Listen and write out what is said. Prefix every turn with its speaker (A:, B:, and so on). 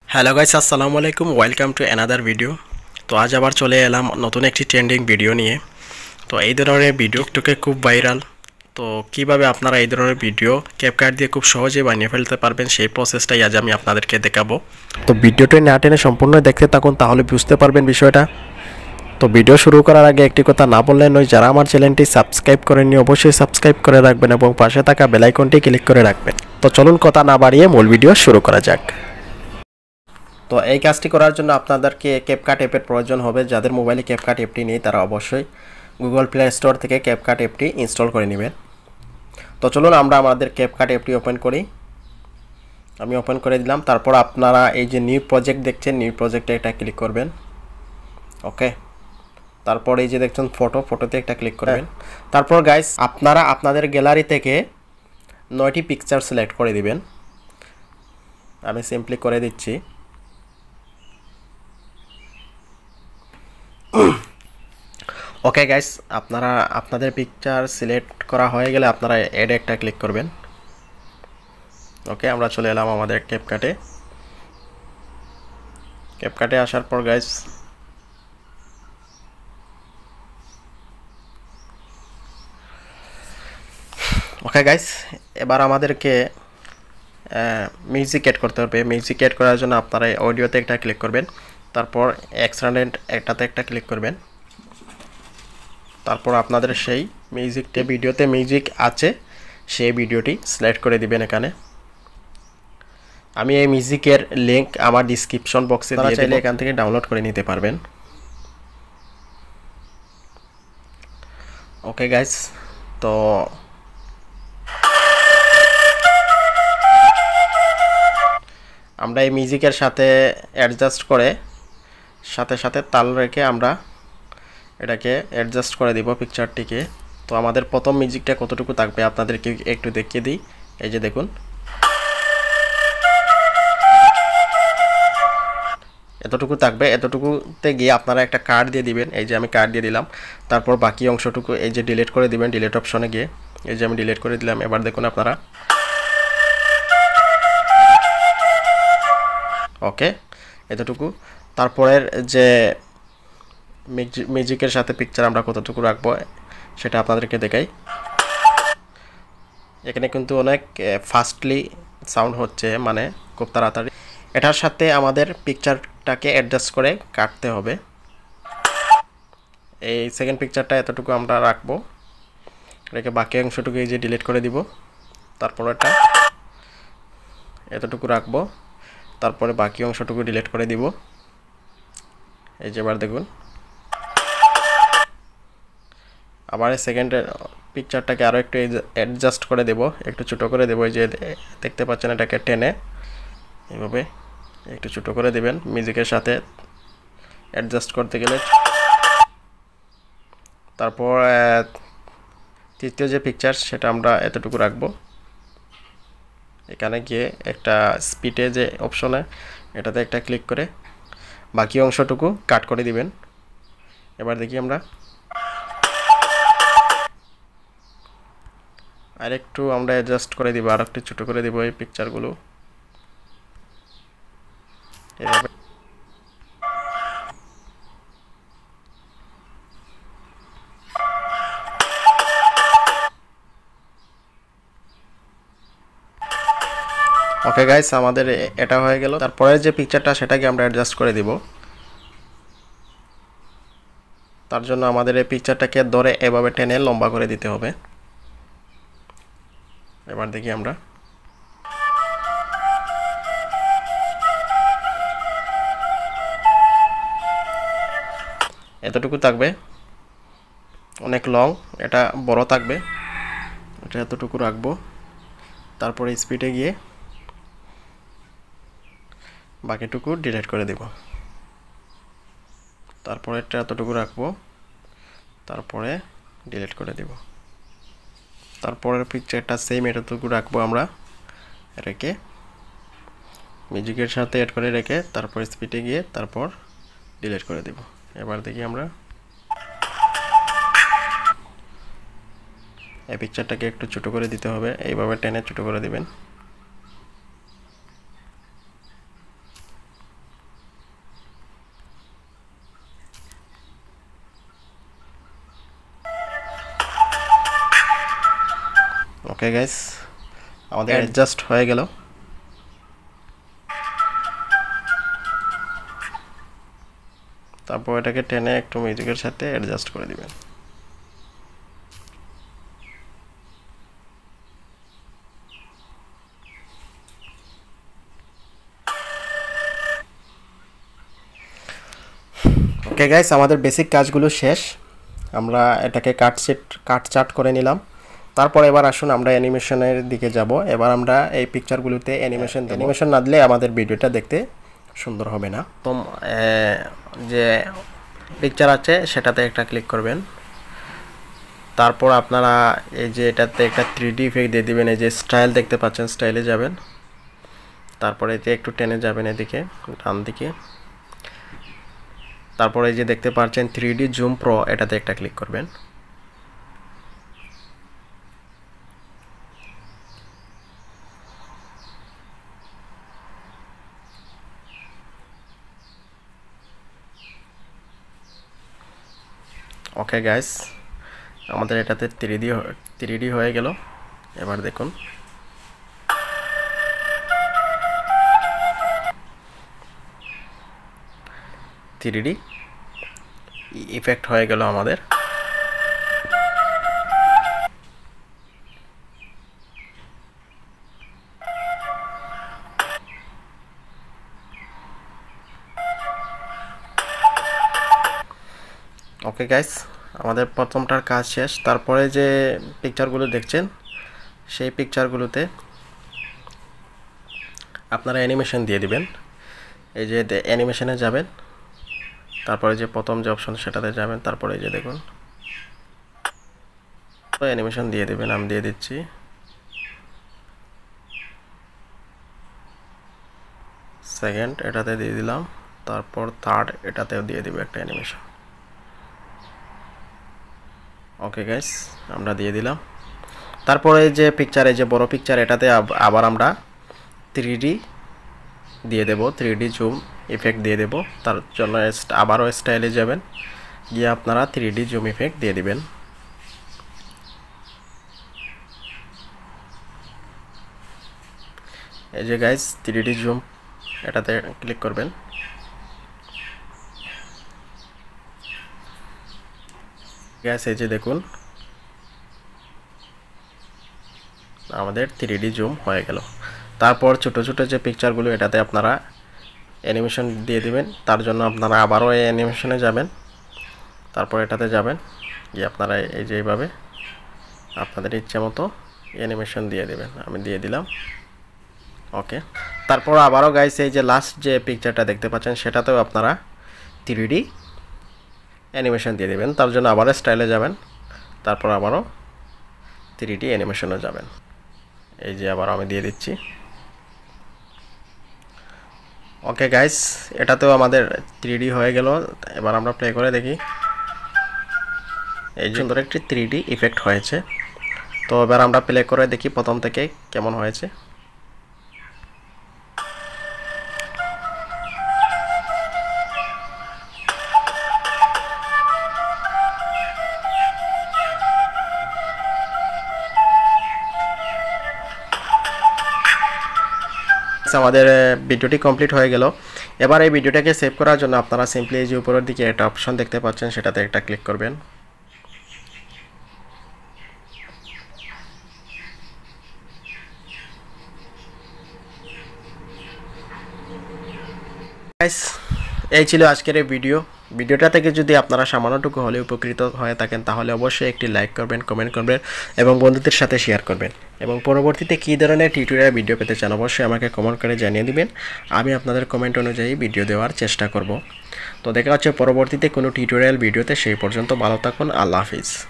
A: Hello guys, আসসালামু আলাইকুম। Welcome to another video. তো আজ আবার চলে এলাম নতুন একটি ট্রেন্ডিং ভিডিও নিয়ে। তো এই ধরনের ভিডিওটাকে খুব ভাইরাল। তো কিভাবে আপনারা এই ধরনের ভিডিও ক্যাপকাট দিয়ে খুব সহজে বানিয়ে ফেলতে পারবেন সেই প্রসেসটাই আজ আমি আপনাদেরকে দেখাবো। তো ভিডিওটি না টেনে সম্পূর্ণ দেখতে থাকুন, তাহলে বুঝতে পারবেন বিষয়টা। তো ভিডিও শুরু করার আগে একটি কথা না বললে নয়, যারা আমার চ্যানেলটি সাবস্ক্রাইব করেননি অবশ্যই সাবস্ক্রাইব করে রাখবেন এবং পাশে থাকা বেল আইকনটি ক্লিক করে রাখবেন। তো চলুন কথা না বাড়িয়ে মূল ভিডিও শুরু করা যাক। তো এই কাজটি করার জন্য আপনাদেরকে ক্যাপকাট অ্যাপের প্রয়োজন হবে। যাদের মোবাইলে ক্যাপকাট অ্যাপটি নেই তারা অবশ্যই গুগল প্লে স্টোর থেকে ক্যাপকাট অ্যাপটি ইনস্টল করে নেবেন। তো চলুন আমরা আমাদের ক্যাপকাট অ্যাপটি ওপেন করি। আমি ওপেন করে দিলাম। তারপর আপনারা এই যে নিউ প্রজেক্ট দেখছেন, নিউ প্রজেক্টে একটা ক্লিক করবেন। ওকে, তারপর এই যে দেখছেন ফটোতে একটা ক্লিক করবেন। তারপর গাইস আপনারা আপনাদের গ্যালারি থেকে 9টি পিকচার সিলেক্ট করে দিবেন। আমি সিম্পলি করে দিচ্ছি। ওকে গাইস, আপনারা আপনাদের পিকচার সিলেক্ট করা হয়ে গেলে আপনারা অ্যাড একটা ক্লিক করবেন। ওকে, আমরা চলে এলাম আমাদের ক্যাপকাটে আসার পর গাইস ওকে গাইস, এবার আমাদেরকে মিউজিক অ্যাড করতে হবে। মিউজিক অ্যাড করার জন্য আপনারা অডিওতে একটা ক্লিক করবেন, তারপর এক্সট্রানেট একটাতে একটা ক্লিক করবেন। তারপর আপনাদের সেই মিউজিকটা ভিডিওতে মিউজিক আছে সেই ভিডিওটি সিলেক্ট করে দিবেন। এখানে আমি এই মিউজিকের লিংক আমার ডিসক্রিপশন বক্সে দিয়ে দেব, চাইলে এখান থেকে ডাউনলোড করে নিতে পারবেন। ওকে গাইস, তো আমরা এই মিউজিকের সাথে অ্যাডজাস্ট করে সাথে তাল রেখে আমরা এটাকে অ্যাডজাস্ট করে দিব পিকচারটিকে। তো আমাদের প্রথম মিউজিকটা কতটুকু থাকবে আপনাদেরকে একটু দেখিয়ে দিই। এই যে দেখুন, এতটুকু থাকবে। এতটুকুতে গিয়ে আপনারা একটা কার্ড দিয়ে দিবেন। এই যে আমি কার্ড দিয়ে দিলাম। তারপর বাকি অংশটুকু এই যে ডিলিট করে দিবেন। ডিলিট অপশনে গিয়ে এই যে আমি ডিলিট করে দিলাম। এবার দেখুন আপনারা, ওকে এতটুকু। তারপরের যে মিউজিকের সাথে পিকচার আমরা কতটুকু রাখবো সেটা আপনাদেরকে দেখাই। এখানে কিন্তু অনেক ফাস্টলি সাউন্ড হচ্ছে, মানে খুব তাড়াতাড়ি। এটার সাথে আমাদের পিকচারটাকে অ্যাডজাস্ট করে কাটতে হবে। এই সেকেন্ড পিকচারটা এতটুকু আমরা রাখবো, রেখে বাকি অংশটুকু এই যে ডিলিট করে দিব। তারপর এটা এতটুকু রাখবো, তারপরে বাকি অংশটুকু ডিলিট করে দিব। এই যে এবার দেখুন, আবার সেকেন্ড পিকচারটাকে আরও একটু অ্যাডজাস্ট করে দেব, একটু ছোটো করে দেবো। এই যে দেখতে পাচ্ছেন, এটাকে টেনে এইভাবে একটু ছোটো করে দেবেন মিউজিকের সাথে অ্যাডজাস্ট করতে গেলে। তারপর তৃতীয় যে পিকচার সেটা আমরা এতটুকু রাখবো। এখানে গিয়ে একটা স্পিডে যে অপশনে এটাতে একটা ক্লিক করে বাকি অংশটুকু কাট করে দিবেন। এবার দেখি আমরা আরেকটু আমরা অ্যাডজাস্ট করে দিব, আর একটু ছোটো করে দিব এই পিকচারগুলো এভাবে। ওকে গাইস, আমাদের এটা হয়ে গেল। তারপরে যে পিকচারটা সেটাকে আমরা অ্যাডজাস্ট করে দিব। তার জন্য আমাদের এই পিকচারটাকে ধরে এভাবে টেনে লম্বা করে দিতে হবে। এবার দেখি আমরা, এতটুকু থাকবে, অনেক লং, এটা বড় থাকবে। এটা এতটুকু রাখবো, তারপরে স্পিডে গিয়ে বাকিটুকু ডিলিট করে দেব। তারপরে এটা এতটুকু রাখবো, তারপরে ডিলিট করে দেব। তারপরের পিকচারটা সেম এতটুকু রাখবো আমরা, রেখে মিউজিকের সাথে অ্যাড করে রেখে তারপর স্পিডে গিয়ে তারপর ডিলিট করে দেব। এবার দেখি আমরা, এই পিকচারটাকে একটু ছোট করে দিতে হবে, এইভাবে টেনে ছোট করে দিবেন। ওকে গাইস, আমাদের অ্যাডজাস্ট হয়ে গেল। তারপর এটাকে টেনে একটু মিউজিকের সাথে অ্যাডজাস্ট করে দিবেন। ওকে গাইস, আমাদের বেসিক কাজগুলো শেষ। আমরা এটাকে কাট চার্ট করে নিলাম। তারপর এবার আসুন আমরা অ্যানিমেশনের দিকে যাব। এবার আমরা এই পিকচারগুলোতে অ্যানিমেশন না দিলে আমাদের ভিডিওটা দেখতে সুন্দর হবে না। তো যে পিকচার আছে সেটাতে একটা ক্লিক করবেন। তারপর আপনারা এই যে এটাতে একটা 3D ইফেক্ট দিয়ে দিবেন। এই যে স্টাইল দেখতে পাচ্ছেন, স্টাইলে যাবেন। তারপরে যে একটু টেনে যাবেন এদিকে ডান দিকে। তারপরে এই যে দেখতে পাচ্ছেন 3D জুম প্রো, এটাতে একটা ক্লিক করবেন। ওকে গাইস, আমাদের এটাতে 3D হয়ে গেল। এবার দেখুন থ্রিডি ইফেক্ট হয়ে গেল আমাদের। ওকে গাইস, আমাদের প্রথমটার কাজ শেষ। তারপরে যে পিকচারগুলো দেখছেন সেই পিকচারগুলোতে আপনারা অ্যানিমেশন দিয়ে দিবেন। এই যে অ্যানিমেশনে যাবেন, তারপরে যে প্রথম যে অপশন সেটাতে যাবেন। তারপরে এই যে দেখুন তো অ্যানিমেশন দিয়ে দিবেন। আমি দিয়ে দিচ্ছি। সেকেন্ড এটাতে দিয়ে দিলাম। তারপর থার্ড এটাতেও দিয়ে দিব একটা অ্যানিমেশন। ওকে গাইস, আমরা দিয়ে দিলাম। তারপরে যে পিকচার, এই যে বড় পিকচার, এটাতে আবার আমরা 3D দিয়ে দেব, 3D জুম ইফেক্ট দিয়ে দেব। তার জন্য আবারও স্টাইলে যাবেন, গিয়ে আপনারা 3D জুম ইফেক্ট দিয়ে দিবেন। এই যে গাইস 3D জুম, এটাতে ক্লিক করবেন। গাইস এই যে দেখুন আমাদের 3D জুম হয়ে গেল। তারপর ছোট ছোট যে পিকচারগুলো, এটাতে আপনারা অ্যানিমেশন দিয়ে দিবেন। তার জন্য আপনারা আবারও এই অ্যানিমেশনে যাবেন। তারপর এটাতে যাবেন, গিয়ে আপনারা এই যে এইভাবে আপনাদের ইচ্ছে মতো অ্যানিমেশন দিয়ে দেবেন। আমি দিয়ে দিলাম। ওকে, তারপর আবারও গাইস এই যে লাস্ট যে পিকচারটা দেখতে পাচ্ছেন সেটাতেও আপনারা 3D অ্যানিমেশন দিয়ে দেবেন। তার জন্য আবার স্টাইলে যাবেন, তারপর আবারও 3D অ্যানিমেশনে যাবেন। এই যে আবার আমি দিয়ে দিচ্ছি। ওকে গাইস, এটাতেও আমাদের 3D হয়ে গেল। এবার আমরা প্লে করে দেখি। এই সুন্দর একটি 3D ইফেক্ট হয়েছে। তো এবার আমরা প্লে করে দেখি প্রথম থেকে কেমন হয়েছে। আমাদের ভিডিওটি কমপ্লিট হয়ে গেল। এবার এই ভিডিওটাকে সেভ করার জন্য আপনারা সিম্পলি এই যে উপরের দিকে একটা অপশন দেখতে পাচ্ছেন, সেটাতে একটা ক্লিক করবেন। এই ছিল আজকের এই ভিডিওটা থেকে যদি আপনারা সামান্যটুকু হলে উপকৃত হয়ে থাকেন তাহলে অবশ্যই একটি লাইক করবেন, কমেন্ট করবেন এবং বন্ধুদের সাথে শেয়ার করবেন। এবং পরবর্তীতে কী ধরনের টিউটোরিয়াল ভিডিও পেতে চান অবশ্যই আমাকে কমেন্ট করে জানিয়ে দিবেন। আমি আপনাদের কমেন্ট অনুযায়ী ভিডিও দেওয়ার চেষ্টা করব। তো দেখা হচ্ছে পরবর্তীতে কোনো টিউটোরিয়াল ভিডিওতে। সেই পর্যন্ত ভালো থাকুন। আল্লাহ হাফিজ।